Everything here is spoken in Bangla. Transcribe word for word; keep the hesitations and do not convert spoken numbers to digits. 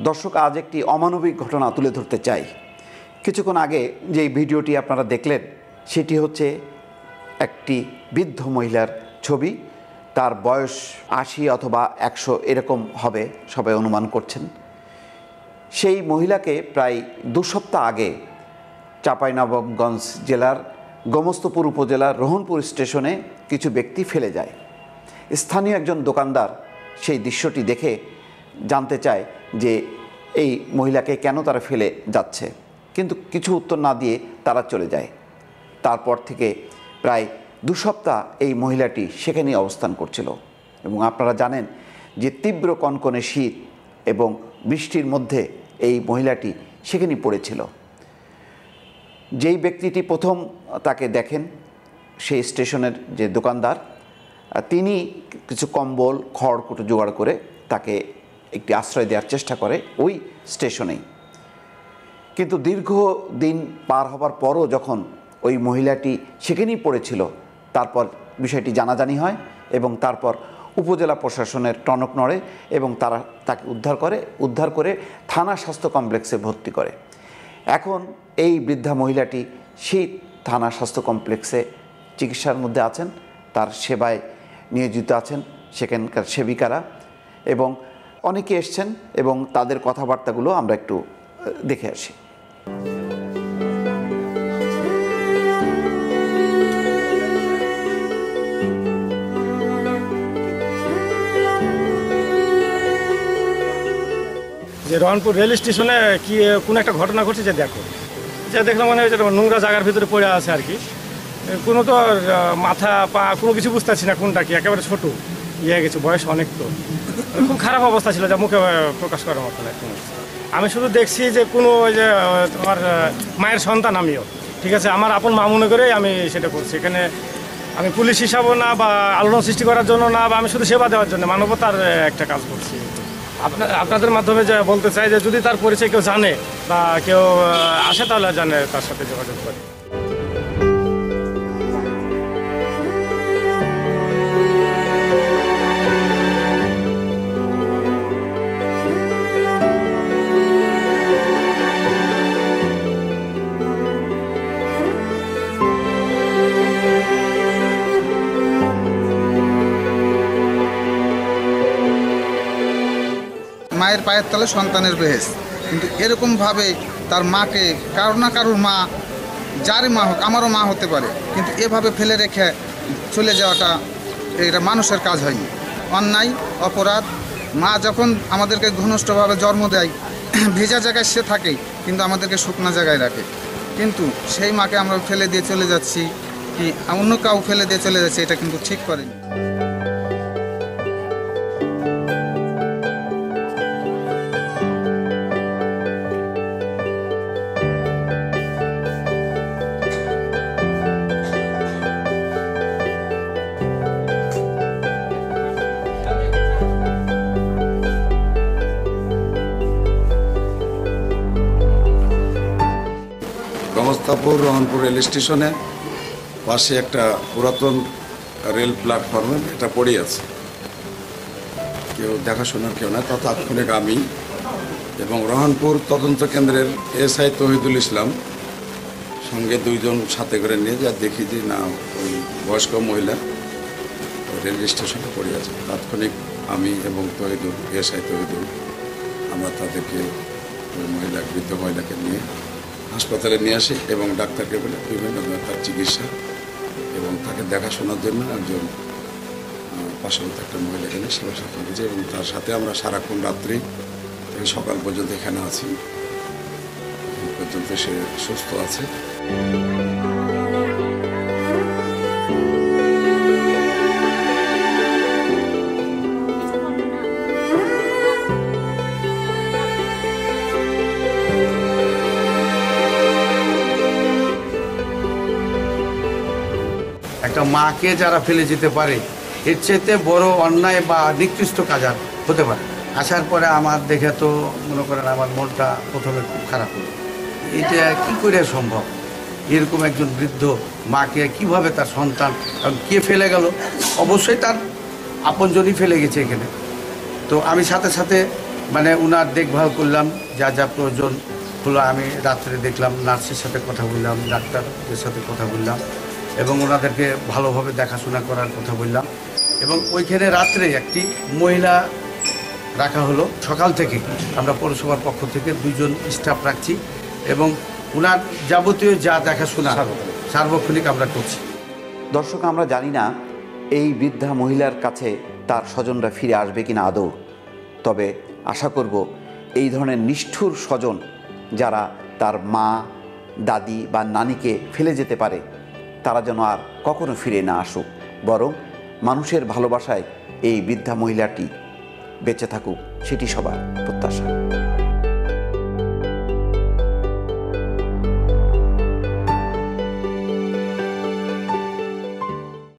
দর্শক, আজ একটি অমানবিক ঘটনা তুলে ধরতে চাই। কিছুক্ষণ আগে যে ভিডিওটি আপনারা দেখলেন সেটি হচ্ছে একটি বৃদ্ধ মহিলার ছবি। তার বয়স আশি অথবা একশো এরকম হবে, সবাই অনুমান করছেন। সেই মহিলাকে প্রায় দু সপ্তাহ আগে চাঁপাইনবাবগঞ্জ জেলার গোমস্তাপুর উপজেলার রোহনপুর স্টেশনে কিছু ব্যক্তি ফেলে যায়। স্থানীয় একজন দোকানদার সেই দৃশ্যটি দেখে জানতে চায় যে এই মহিলাকে কেন তারা ফেলে যাচ্ছে, কিন্তু কিছু উত্তর না দিয়ে তারা চলে যায়। তারপর থেকে প্রায় দু সপ্তাহ এই মহিলাটি সেখানেই অবস্থান করছিল এবং আপনারা জানেন যে তীব্র কনকনে শীত এবং বৃষ্টির মধ্যে এই মহিলাটি সেখানেই পড়েছিল। যেই ব্যক্তিটি প্রথম তাকে দেখেন, সেই স্টেশনের যে দোকানদার, তিনি কিছু কম্বল খড়কুটো জোগাড় করে তাকে একটি আশ্রয় দেওয়ার চেষ্টা করে ওই স্টেশনেই। কিন্তু দীর্ঘ দিন পার হবার পরও যখন ওই মহিলাটি সেখানেই পড়েছিল, তারপর বিষয়টি জানাজানি হয় এবং তারপর উপজেলা প্রশাসনের টনক নড়ে এবং তারা তাকে উদ্ধার করে উদ্ধার করে থানা স্বাস্থ্য কমপ্লেক্সে ভর্তি করে। এখন এই বৃদ্ধা মহিলাটি সেই থানা স্বাস্থ্য কমপ্লেক্সে চিকিৎসার মধ্যে আছেন, তার সেবায় নিয়োজিত আছেন সেখানকার সেবিকারা এবং অনেকে এসছেন এবং তাদের কথাবার্তাগুলো আমরা একটু দেখে আসি। যে রহনপুর রেল স্টেশনে কি কোনো একটা ঘটনা ঘটছে, যে দেখো যে দেখলাম মানে নোংরা জায়গার ভিতরে পড়ে আছে আর কি। কোনো তো মাথা পা কোনো কিছু বুঝতে পারছি না কোনটা কি, একেবারে ছোটো ইয়ে গেছে, বয়স অনেক, তো খুব খারাপ অবস্থা ছিল যা মুখে প্রকাশ করার মতো না। আমি শুধু দেখছি যে কোনো ওই যে তোমার মায়ের সন্তান, আমিও ঠিক আছে, আমার আপন মা মনে করেই আমি সেটা করছি। এখানে আমি পুলিশ হিসাবও না বা আলোড়ন সৃষ্টি করার জন্য না, বা আমি শুধু সেবা দেওয়ার জন্য মানবতার একটা কাজ করছি। আপনার আপনাদের মাধ্যমে যে বলতে চাই যে যদি তার পরিচয় কেউ জানে বা কেউ আসে তাহলে জানে, তার সাথে যোগাযোগ করে। মায়ের পায়ের তলে সন্তানের বেহেস, কিন্তু এরকমভাবে তার মাকে, কারো না কারোর মা, যারই মা হোক, আমারও মা হতে পারে, কিন্তু এভাবে ফেলে রেখে চলে যাওয়াটা এটা মানুষের কাজ হয়নি, অন্যায়, অপরাধ। মা যখন আমাদেরকে ঘনিষ্ঠভাবে জন্ম দেয়, ভেজা জায়গায় সে থাকে কিন্তু আমাদেরকে শুকনো জায়গায় রাখে, কিন্তু সেই মাকে আমরা ফেলে দিয়ে চলে যাচ্ছি কি অন্য কাউ ফেলে দিয়ে চলে যাচ্ছে, এটা কিন্তু ঠিক করেনি। গোমস্তাপুর রহনপুর রেল স্টেশনে পাশে একটা পুরাতন রেল প্ল্যাটফর্মে এটা পড়ে আছে, কেউ দেখাশোনার কেউ না। তা তাৎক্ষণিক আমি এবং রহনপুর তদন্ত কেন্দ্রের এসআই তহিদুল ইসলাম সঙ্গে দুইজন সাথে করে নিয়ে যা দেখি যে না, ওই বয়স্ক মহিলা রেল স্টেশনে পড়ে আছে। তাৎক্ষণিক আমি এবং তহিদুল, এসআই তহিদুল, আমরা তাদেরকে ওই মহিলা, বৃদ্ধ মহিলাকে নিয়ে হাসপাতালে নিয়ে আসি এবং ডাক্তারকে বলে বিভিন্ন তার চিকিৎসা এবং তাকে দেখাশোনার জন্য একজন পাশাপাশি একটা মহিলা এখানে সেবা সাথে দিয়েছে এবং তার সাথে আমরা সারাক্ষণ রাত্রি থেকে সকাল পর্যন্ত এখানে আছি, পর্যন্ত সে সুস্থ আছে। একটা মাকে যারা ফেলে যেতে পারে, এর চাইতে বড় অন্যায় বা নিকৃষ্ট কাজ আর হতে পারে। আসার পরে আমার দেখে তো মনে করেন আমার মনটা প্রথমে খুব খারাপ হলো, এটা কী করে সম্ভব? এরকম একজন বৃদ্ধ মাকে কিভাবে তার সন্তান, কারণ কে ফেলে গেল, অবশ্যই তার আপনজনই ফেলে গেছে এখানে। তো আমি সাথে সাথে মানে ওনার দেখভাল করলাম, যা যা প্রয়োজন হলো আমি রাত্রে দেখলাম, নার্সের সাথে কথা বললাম, ডাক্তারদের সাথে কথা বললাম এবং ওনাদেরকে ভালোভাবে দেখাশোনা করার কথা বললাম। এবং ওইখানে রাত্রে একটি মহিলা রাখা হলো। সকাল থেকে আমরা পৌরসভার পক্ষ থেকে দুইজন স্টাফ রাখছি এবং ওনার যাবতীয় যা দেখাশোনা সার্বক্ষণিক আমরা করছি। দর্শক, আমরা জানি না এই বৃদ্ধা মহিলার কাছে তার স্বজনরা ফিরে আসবে কিনা আদৌ, তবে আশা করব এই ধরনের নিষ্ঠুর স্বজন যারা তার মা, দাদি বা নানিকে ফেলে যেতে পারে, তারা যেন আর কখনো ফিরে না আসুক, বরং মানুষের ভালোবাসায় এই বৃদ্ধা মহিলাটি বেঁচে থাকুক, সেটি সবার প্রত্যাশা।